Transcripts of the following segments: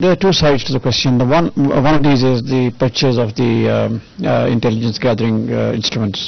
There are two sides to the question. The one of these is the purchase of the intelligence gathering instruments.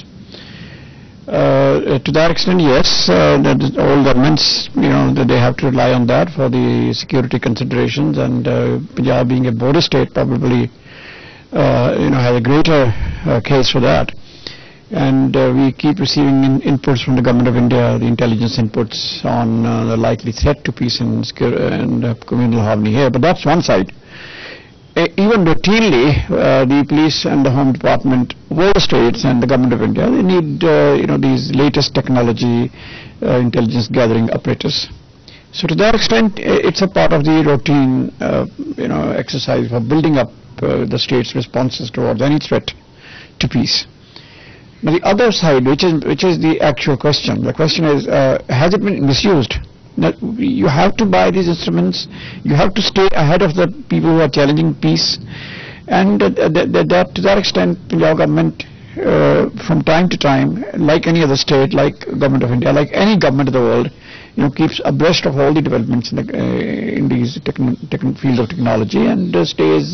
To that extent, yes, all governments, that they have to rely on that for the security considerations, and Punjab being a border state probably, has a greater case for that. And we keep receiving inputs from the Government of India, the intelligence inputs on the likely threat to peace and communal harmony here. But that's one side. Even routinely, the police and the Home Department, all the states and the Government of India, they need these latest technology, intelligence gathering apparatus. So to that extent, it's a part of the routine, exercise for building up the state's responses towards any threat to peace. But the other side, which is the actual question, the question is, has it been misused? Now, you have to buy these instruments, you have to stay ahead of the people who are challenging peace, and to that extent, Punjab government, from time to time, like any other state, like Government of India, like any government of the world, keeps abreast of all the developments in these fields of technology, and stays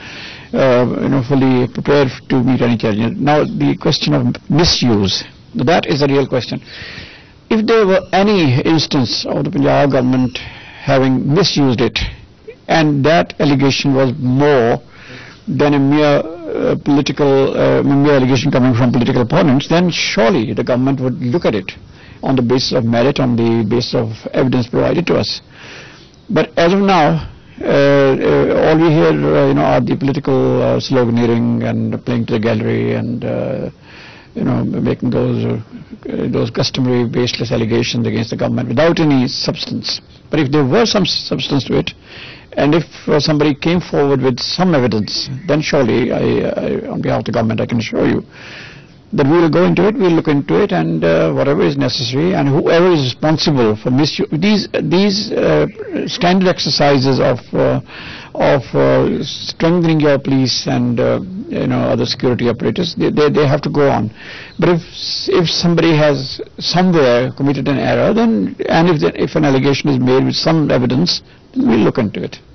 fully prepared to meet any challenge. Now, the question of misuse, that is a real question. If there were any instance of the Punjab government having misused it, and that allegation was more than a mere mere allegation coming from political opponents, then surely the government would look at it on the basis of merit, on the basis of evidence provided to us. But as of now, all we hear, are the political sloganeering and playing to the gallery, and making those customary baseless allegations against the government without any substance. But if there were some substance to it, and if somebody came forward with some evidence, then surely, on behalf of the government, I can assure you that we will go into it, we will look into it, and whatever is necessary, and whoever is responsible for misuse, these standard exercises of strengthening your police and other security apparatus, they have to go on. But if somebody has somewhere committed an error, then, and if an allegation is made with some evidence, we'll look into it.